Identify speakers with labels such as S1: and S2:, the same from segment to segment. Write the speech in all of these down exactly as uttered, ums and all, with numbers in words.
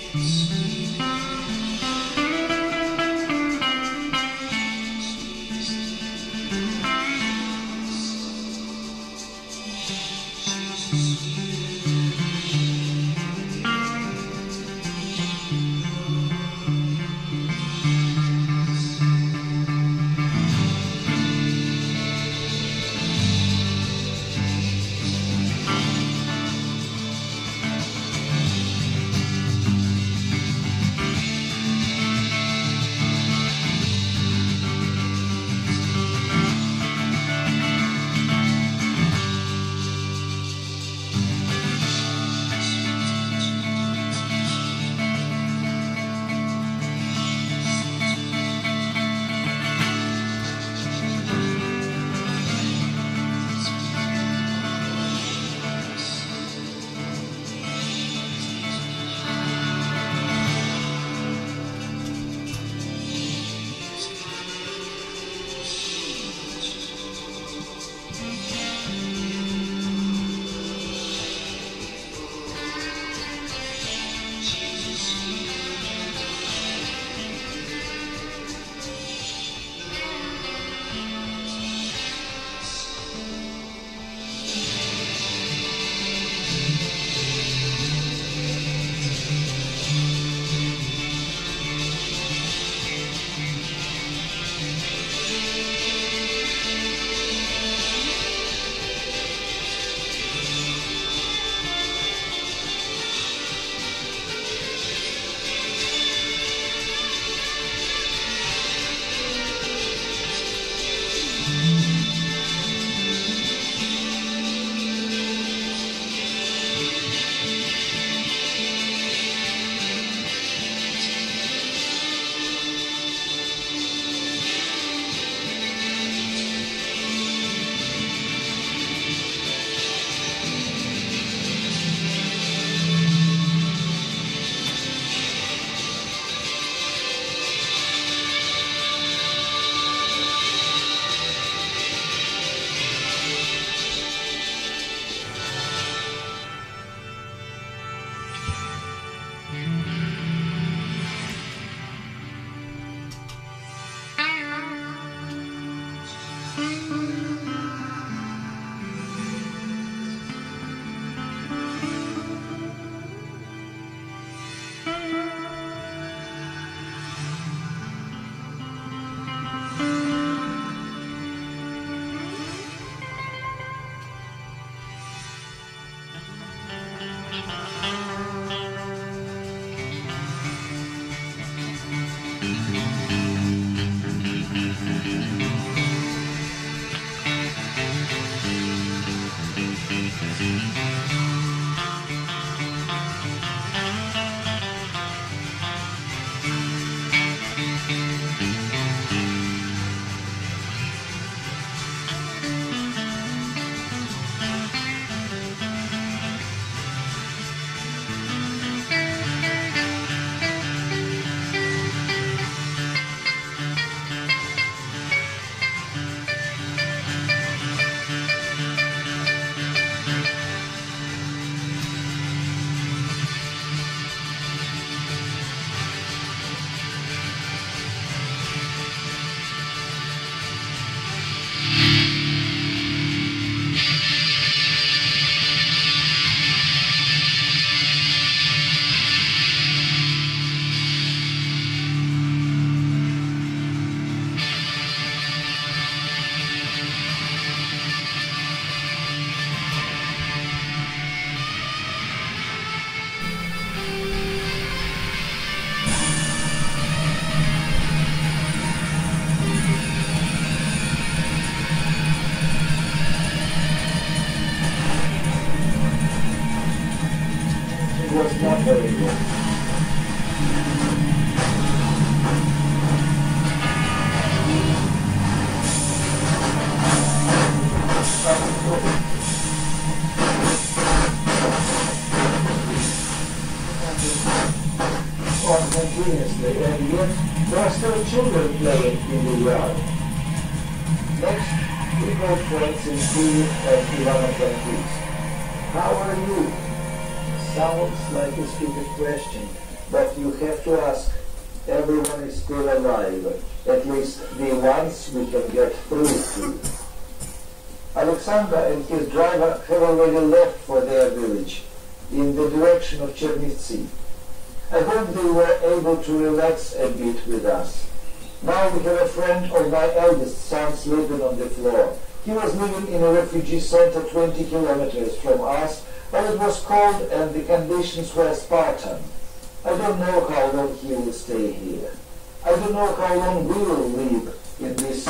S1: was not very good. Continuously, and yet there are still children playing in the yard. Next, we go friends in Steve and Ivana countries. How are you? Sounds like a stupid question, but you have to ask. Everyone is still alive, at least the ones we can get through to. Alexander and his driver have already left for their village, in the direction of Chernivtsi. I hope they were able to relax a bit with us. Now we have a friend of my eldest son sleeping on the floor. He was living in a refugee center twenty kilometers from us, but it was cold and the conditions were Spartan. I don't know how long he will stay here. I don't know how long we will live in this.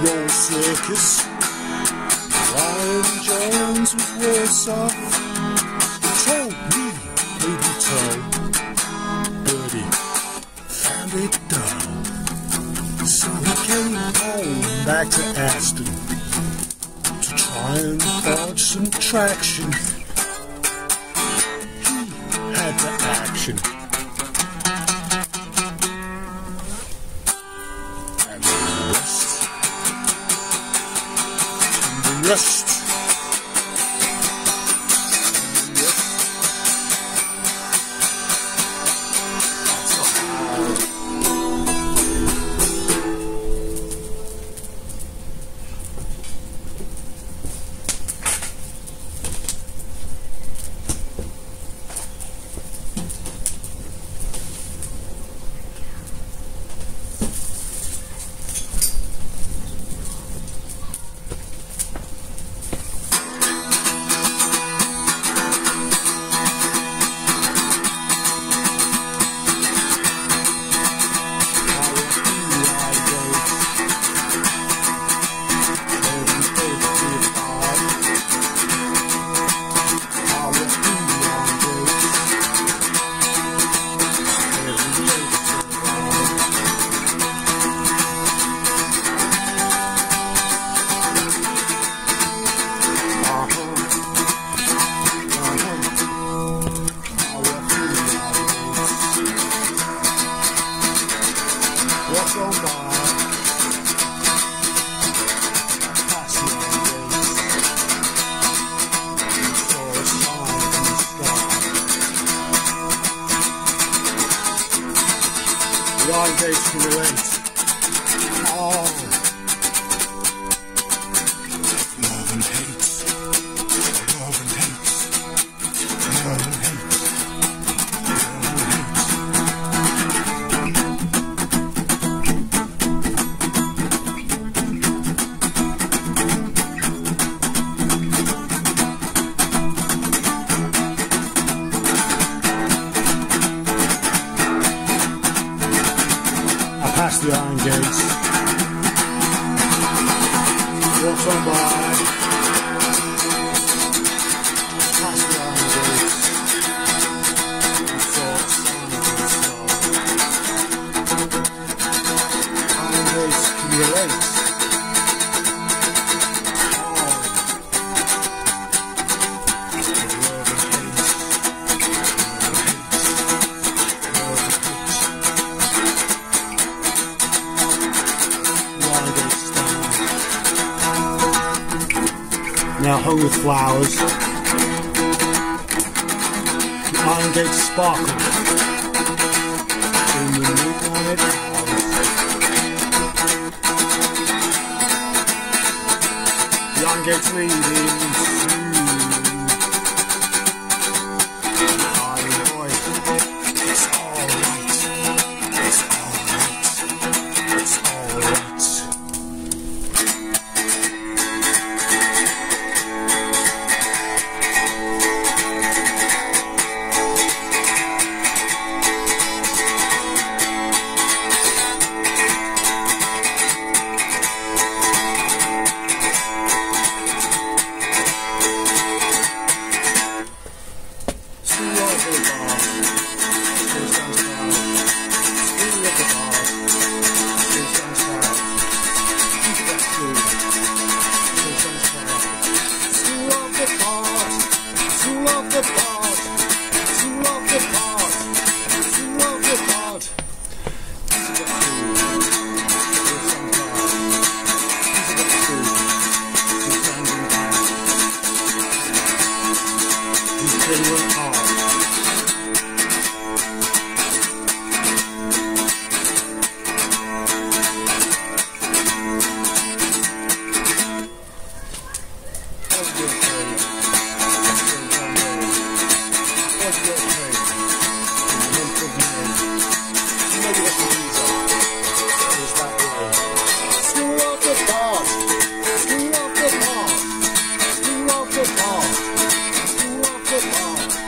S2: roll circus. Lion Jones was worse off. He told me, baby toe, Birdie found it dull. So he came home back to Aston to try and dodge some traction. He had the action. And the rest. And the rest. Lion Gates can relate. Oh, love and hate, love and hate, love and hate, past the Iron Gates, walked on by, past the Iron Gates, and thought Iron Gates can relate. Now hung with flowers, the Iron Gates sparkle in the moonlight hours. The Iron Gates leading soon. Darling boy, it's alright, it's alright, it's alright. School of the Ball.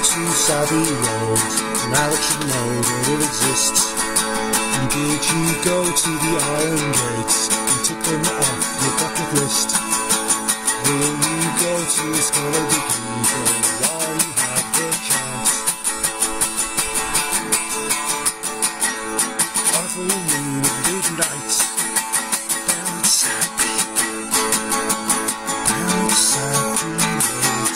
S3: to Savvy Road, now that you know that it exists? And did you go to the Iron Gates and tick them off your bucket list? Will you go to a school of degrees while you have the chance? On a full moon of good nights, down Savvy, down Savvy Road.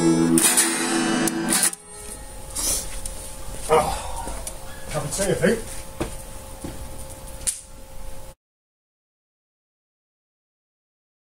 S4: Oh, haven't seen a thing.